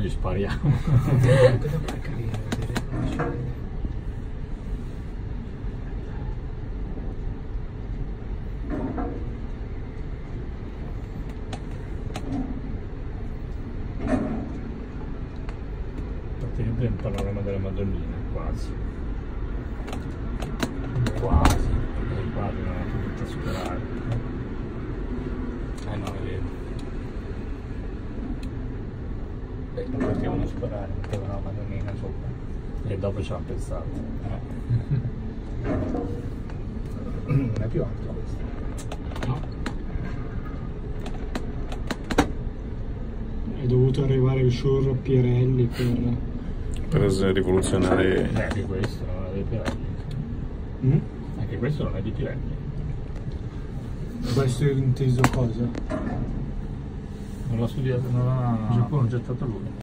gli spariamo. Cosa far capire? Praticamente è il panorama della Madonnina, quasi. Quasi, perché quasi non è tutta superare. No, è vero. Beh, non potevano superare, mettevano la Madonnina sopra. E dopo ci hanno pensato. Non è più alto questo. No? È dovuto arrivare il Sciurro Pirelli per rivoluzionare. Anche questo non è di Pirelli. Anche questo non è di Pirelli. Questo è inteso cosa? Non l'ha studiato, non l'ha progettato lui.